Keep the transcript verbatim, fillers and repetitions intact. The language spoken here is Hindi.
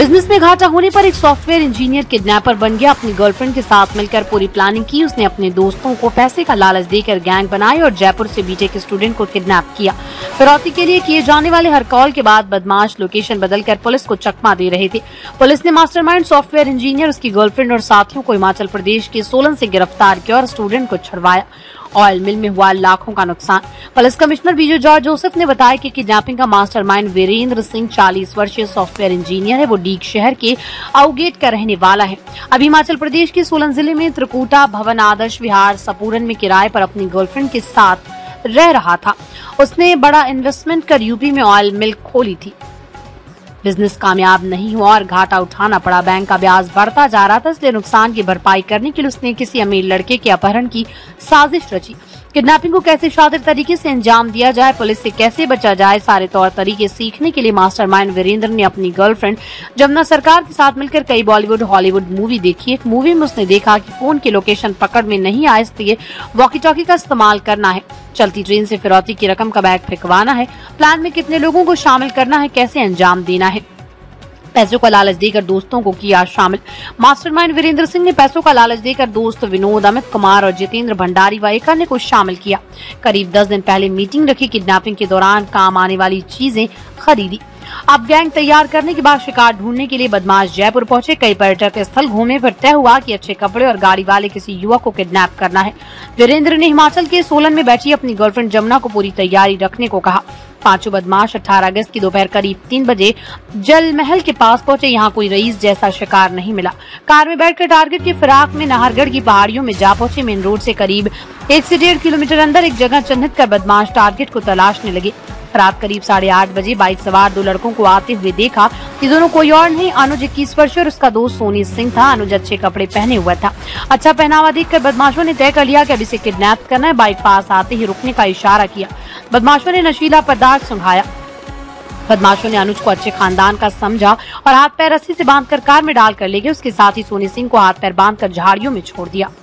बिजनेस में घाटा होने पर एक सॉफ्टवेयर इंजीनियर किडनैपर बन गया। अपनी गर्लफ्रेंड के साथ मिलकर पूरी प्लानिंग की। उसने अपने दोस्तों को पैसे का लालच देकर गैंग बनाई और जयपुर से बीटेक स्टूडेंट को किडनैप किया। फिरौती के लिए किए जाने वाले हर कॉल के बाद बदमाश लोकेशन बदलकर पुलिस को चकमा दे रहे थे। पुलिस ने मास्टरमाइंड सॉफ्टवेयर इंजीनियर, उसकी गर्लफ्रेंड और साथियों को हिमाचल प्रदेश के सोलन से गिरफ्तार किया और स्टूडेंट को छुड़वाया। ऑयल मिल में हुआ लाखों का नुकसान। पुलिस कमिश्नर बीजू जॉर्ज जोसेफ ने बताया कि किडनैपिंग का मास्टरमाइंड वीरेंद्र सिंह चालीस वर्षीय सॉफ्टवेयर इंजीनियर है। वो डीग शहर के आउगेट का रहने वाला है। अभी हिमाचल प्रदेश के सोलन जिले में त्रिकुटा भवन आदर्श विहार सपूरन में किराए पर अपनी गर्लफ्रेंड के साथ रह रहा था। उसने बड़ा इन्वेस्टमेंट कर यूपी में ऑयल मिल खोली थी। बिजनेस कामयाब नहीं हुआ और घाटा उठाना पड़ा। बैंक का ब्याज बढ़ता जा रहा था, इसलिए नुकसान की भरपाई करने के लिए उसने किसी अमीर लड़के के अपहरण की साजिश रची। किडनैपिंग को कैसे शातिर तरीके से अंजाम दिया जाए, पुलिस से कैसे बचा जाए, सारे तौर तरीके सीखने के लिए मास्टरमाइंड वीरेंद्र ने अपनी गर्लफ्रेंड जमुना सरकार के साथ मिलकर कई बॉलीवुड हॉलीवुड मूवी देखी। एक मूवी में उसने देखा कि फोन की लोकेशन पकड़ में नहीं आए, इसलिए वॉकी टॉकी का इस्तेमाल करना है। चलती ट्रेन से फिरौती की रकम का बैग फेंकवाना है। प्लान में कितने लोगों को शामिल करना है, कैसे अंजाम देना है। पैसों का लालच देकर दोस्तों को किया शामिल। मास्टरमाइंड वीरेंद्र सिंह ने पैसों का लालच देकर दोस्त विनोद, अमित कुमार और जितेंद्र भंडारी व एक अन्य को शामिल किया। करीब दस दिन पहले मीटिंग रखी। किडनैपिंग के दौरान काम आने वाली चीजें खरीदी। अब गैंग तैयार करने के बाद शिकार ढूंढने के लिए बदमाश जयपुर पहुंचे। कई पर्यटक स्थल घूमे, फिर तय हुआ कि अच्छे कपड़े और गाड़ी वाले किसी युवक को किडनैप करना है। वीरेंद्र ने हिमाचल के सोलन में बैठी अपनी गर्लफ्रेंड जमुना को पूरी तैयारी रखने को कहा। पांचों बदमाश अठारह अगस्त की दोपहर करीब तीन बजे जल महल के पास पहुंचे। यहाँ कोई रईस जैसा शिकार नहीं मिला। कार में बैठकर टारगेट की फिराक में नाहरगढ़ की पहाड़ियों में जा पहुंचे। मेन रोड से करीब एक से डेढ़ किलोमीटर अंदर एक जगह चिन्हित कर बदमाश टारगेट को तलाशने लगे। रात करीब साढ़े आठ बजे बाइक सवार दो लड़कों को आते हुए देखा कि दोनों कोई और नहीं, अनुज इक्कीस वर्षीय और उसका दोस्त सोनी सिंह था। अनुज अच्छे कपड़े पहने हुआ था। अच्छा पहनावा देखकर बदमाशों ने तय कर लिया कि अब इसे किडनैप करना है। बाइक पास आते ही रुकने का इशारा किया। बदमाशों ने नशीला पदार्थ सुंघाया। बदमाशों ने अनुज को अच्छे खानदान का समझा और हाथ पैर रस्सी से बांधकर कार में डालकर ले गए। उसके साथ ही सोनी सिंह को हाथ पैर बांधकर झाड़ियों में छोड़ दिया।